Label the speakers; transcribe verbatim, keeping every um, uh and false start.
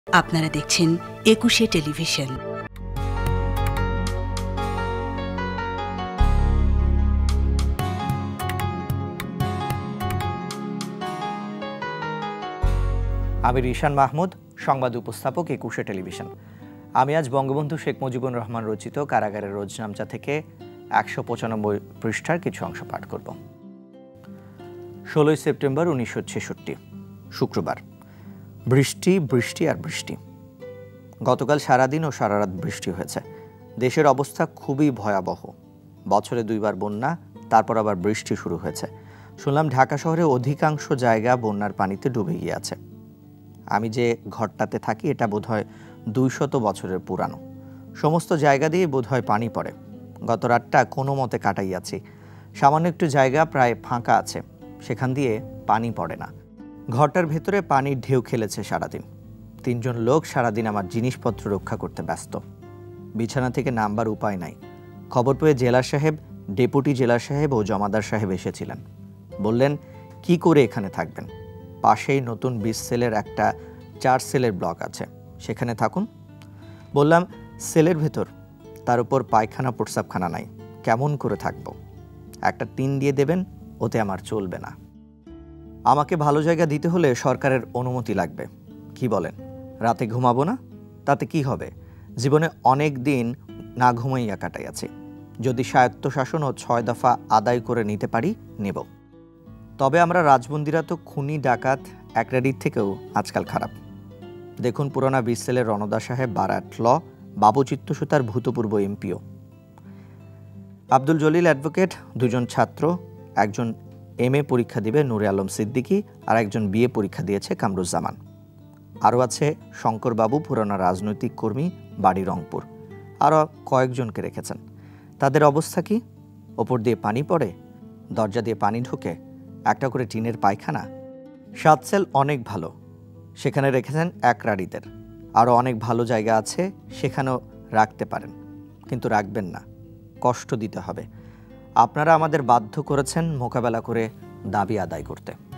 Speaker 1: আপনারা দেখছেন একুশে টেলিভিশন।
Speaker 2: আমি রিশান মাহমুদ, সংবাদ উপস্থাপক, একুশে টেলিভিশন। আমি আজ বঙ্গবন্ধু শেখ মুজিবুর রহমান রচিত কারাগারের রোজনামচা থেকে একশো পঁচানব্বই পৃষ্ঠার কিছু অংশ পাঠ করব। ষোলোই সেপ্টেম্বর উনিশশো ছেষট্টি, শুক্রবার। বৃষ্টি বৃষ্টি আর বৃষ্টি। গতকাল সারাদিন ও সারারাত বৃষ্টি হয়েছে। দেশের অবস্থা খুবই ভয়াবহ। বছরে দুইবার বন্যা, তারপর আবার বৃষ্টি শুরু হয়েছে। শুনলাম ঢাকা শহরে অধিকাংশ জায়গা বন্যার পানিতে ডুবে গিয়েছে। আমি যে ঘরটাতে থাকি এটা বোধহয় দুইশত বছরের পুরানো। সমস্ত জায়গা দিয়ে বোধহয় পানি পড়ে। গত রাতটা কোনো মতে কাটাইয়াছি। সামান্য একটু জায়গা প্রায় ফাঁকা আছে, সেখান দিয়ে পানি পড়ে না। ঘরটার ভেতরে পানির ঢেউ খেলেছে সারাদিন। তিনজন লোক সারাদিন আমার জিনিসপত্র রক্ষা করতে ব্যস্ত। বিছানা থেকে নামবার উপায় নাই। খবর পেয়ে জেলা সাহেব, ডেপুটি জেলা সাহেব ও জমাদার সাহেব এসেছিলেন। বললেন, কি করে এখানে থাকবেন? পাশেই নতুন বিশ সেলের একটা চার সেলের ব্লক আছে, সেখানে থাকুন। বললাম, সেলের ভেতর, তার উপর পায়খানা প্রস্রাবখানা নাই, কেমন করে থাকব? একটা টিন দিয়ে দেবেন, ওতে আমার চলবে না। আমাকে ভালো জায়গা দিতে হলে সরকারের অনুমতি লাগবে। কি বলেন? রাতে ঘুমাবো না? তাতে কি হবে? জীবনে অনেক দিন না ঘুমাইয়া কাটাইয়াছি। যদি স্বায়ত্তশাসন ও ছয় দফা আদায় করে নিতে পারি, নেব। তবে আমরা রাজবন্দিরা তো খুনি ডাকাত এক রেডির থেকেও আজকাল খারাপ। দেখুন পুরোনা বিশ সেলের রণদা সাহেব বারাট ল, বাবু চিত্তসুতার ভূতপূর্ব এমপিও। আব্দুল জলিল অ্যাডভোকেট, দুজন ছাত্র, একজন এম এ পরীক্ষা দিবে নূরে আলম সিদ্দিকী, আর একজন বিএ পরীক্ষা দিয়েছে কামরুজ্জামান। আরও আছে শঙ্করবাবু, পুরোনো রাজনৈতিক কর্মী, বাড়ি রংপুর। আরও কয়েকজনকে রেখেছেন। তাদের অবস্থা কি? ওপর দিয়ে পানি পড়ে, দরজা দিয়ে পানি ঢোকে, একটা করে টিনের পায়খানা। সাত সেল অনেক ভালো, সেখানে রেখেছেন এক রাড়িদের। আরও অনেক ভালো জায়গা আছে, সেখানেও রাখতে পারেন, কিন্তু রাখবেন না, কষ্ট দিতে হবে। আপনারা আমাদের বাধ্য করেছেন মোকাবেলা করে দাবি আদায় করতে।